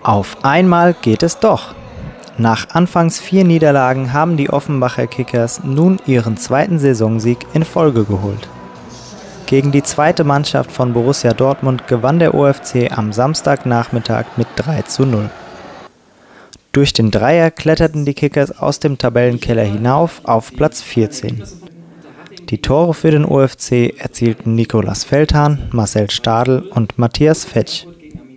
Auf einmal geht es doch. Nach anfangs 4 Niederlagen haben die Offenbacher Kickers nun ihren 2. Saisonsieg in Folge geholt. Gegen die zweite Mannschaft von Borussia Dortmund gewann der OFC am Samstagnachmittag mit 3:0. Durch den Dreier kletterten die Kickers aus dem Tabellenkeller hinauf auf Platz 14. Die Tore für den OFC erzielten Nicolas Feldhahn, Marcel Stadl und Matthias Fetsch.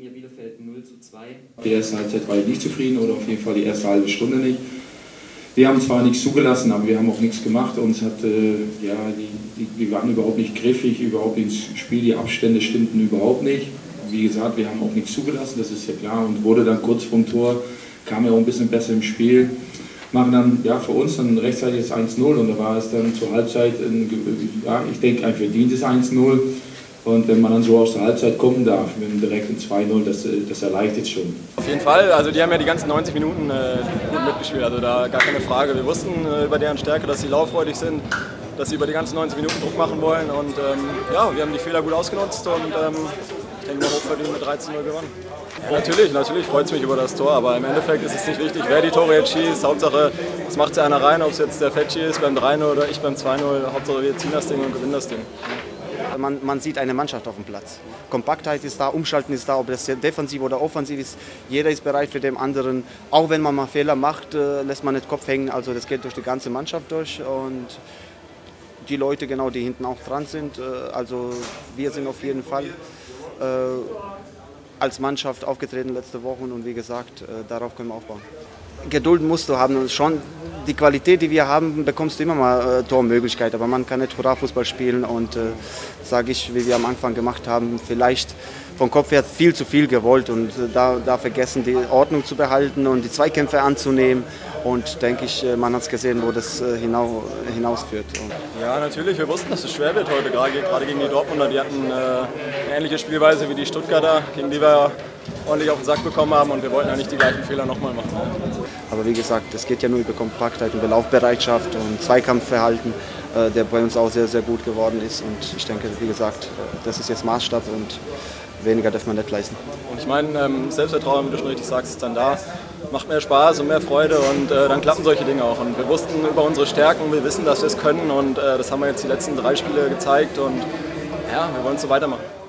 Die erste Halbzeit war ich nicht zufrieden oder auf jeden Fall die erste halbe Stunde nicht. Wir haben zwar nichts zugelassen, aber wir haben auch nichts gemacht. Uns hat, wir waren überhaupt nicht griffig, überhaupt ins Spiel, die Abstände stimmten überhaupt nicht. Wie gesagt, wir haben auch nichts zugelassen, das ist ja klar. Und wurde dann kurz vorm Tor, kam ja auch ein bisschen besser im Spiel. Machen dann für uns dann rechtzeitig das 1:0 und da war es dann zur Halbzeit, ich denke ein verdientes 1:0. Und wenn man dann so aus der Halbzeit kommen darf, mit einem direkten 2:0, das erleichtert schon. Auf jeden Fall, also die haben ja die ganzen 90 Minuten gut mitgespielt, also da gar keine Frage. Wir wussten über deren Stärke, dass sie lauffreudig sind, dass sie über die ganzen 90 Minuten Druck machen wollen und wir haben die Fehler gut ausgenutzt und ich denke mal hochverdient mit 13:0 gewonnen. Ja, natürlich freut es mich über das Tor, aber im Endeffekt ist es nicht wichtig, wer die Tore jetzt schießt. Hauptsache, es macht ja einer rein, ob es jetzt der Fetchi ist beim 3:0 oder ich beim 2:0. Hauptsache, wir ziehen das Ding und gewinnen das Ding. Man sieht eine Mannschaft auf dem Platz. Kompaktheit ist da, Umschalten ist da, ob das defensiv oder offensiv ist. Jeder ist bereit für den anderen. Auch wenn man mal Fehler macht, lässt man nicht Kopf hängen. Also das geht durch die ganze Mannschaft durch. Und die Leute, genau, die hinten auch dran sind. Also wir sind auf jeden Fall als Mannschaft aufgetreten letzte Woche. Und wie gesagt, darauf können wir aufbauen. Geduld musst du haben. Schon die Qualität, die wir haben, bekommst du immer mal Tormöglichkeit. Aber man kann nicht Hurra-Fußball spielen und, sage ich, wie wir am Anfang gemacht haben, vielleicht vom Kopf her viel zu viel gewollt und da vergessen, die Ordnung zu behalten und die Zweikämpfe anzunehmen. Und denke ich, man hat es gesehen, wo das hinausführt. Ja, natürlich. Wir wussten, dass es schwer wird heute, gerade gegen die Dortmunder. Die hatten eine ähnliche Spielweise wie die Stuttgarter, gegen die wir ordentlich auf den Sack bekommen haben und wir wollten ja nicht die gleichen Fehler nochmal machen. Aber wie gesagt, es geht ja nur über Kompaktheit und Laufbereitschaft und Zweikampfverhalten, der bei uns auch sehr, sehr gut geworden ist. Und ich denke, wie gesagt, das ist jetzt Maßstab und weniger darf man nicht leisten. Und ich meine, Selbstvertrauen, wie du schon richtig sagst, ist dann da. Macht mehr Spaß und mehr Freude und dann klappen solche Dinge auch. Und wir wussten über unsere Stärken, wir wissen, dass wir es können und das haben wir jetzt die letzten 3 Spiele gezeigt und ja, wir wollen es so weitermachen.